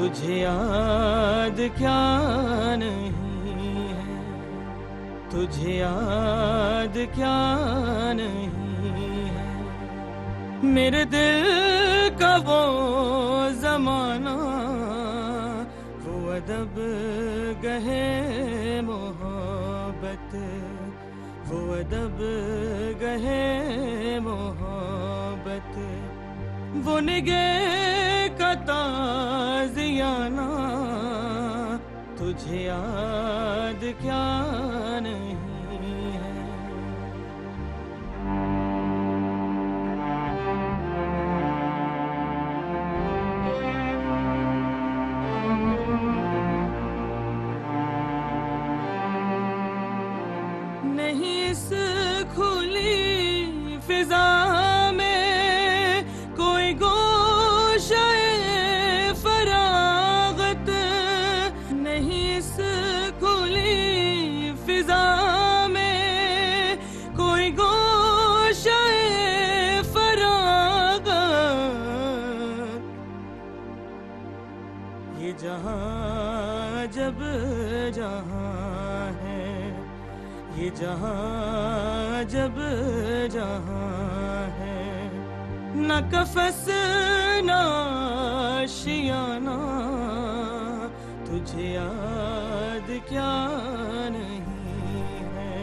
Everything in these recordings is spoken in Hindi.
तुझे याद क्या नहीं है, तुझे याद क्या नहीं है, मेरे दिल का वो जमाना, वो अदब गहे मोहब्बत, वो अदब गहे मोहब्बत, वो निगे का ताज़ियाना, तुझे याद क्या नहीं है। नहीं इस खुली फिजा में कोई गोशाए फरागत, नहीं इस खुली फिजा में कोई गोशाए फरागत, ये जहां जब जहां है, ये जहां जब जहां है, न कफस न आशियाना, तुझे याद क्या नहीं है।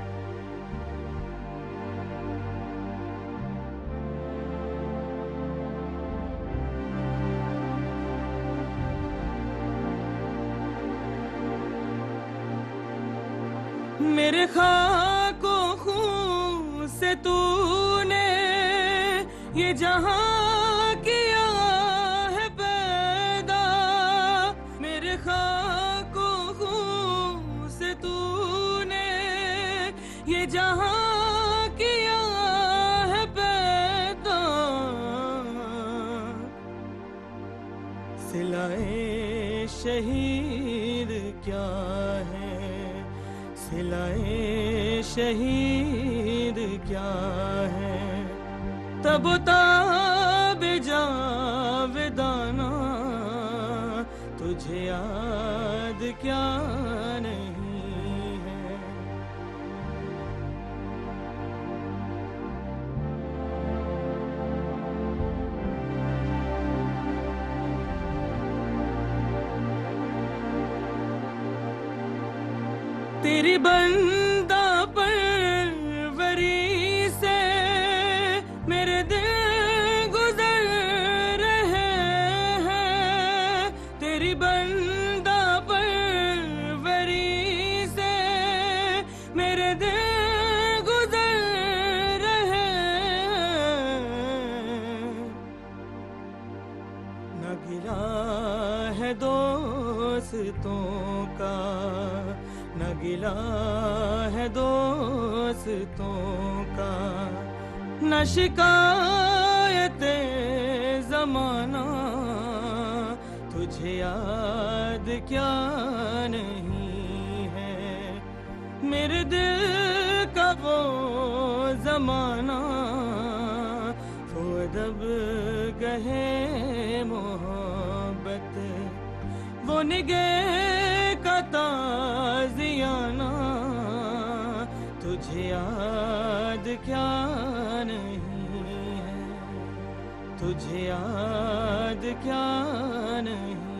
मेरे खाको खून से तूने ये जहां किया है पैदा, मेरे खाको खून से तूने ये जहां किया है पैदा, सिलाए शहीद क्या है, सिलाए शहीद क्या है, तब ताब जावेदाना, तुझे याद क्या नहीं है। तेरी बंदा परवरी से मेरे दिल गुजर रहे हैं, तेरी बंदा परवरी से मेरे दिल गुजर रहे हैं, न गिला है दोस्तों का, न गिला है दोस्तों का, न शिकायते ज़माना, तुझे याद क्या नहीं है, मेरे दिल का वो ज़माना, वो अदब गहे मोहब्बत, वो निगे का ताज़ियाना, तुझे याद क्या नहीं है, तुझे याद क्या नहीं।